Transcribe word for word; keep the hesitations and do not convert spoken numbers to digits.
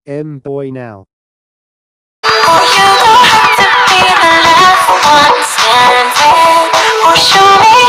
M boy now. Oh, you don't have to be the last one standing. Oh, show me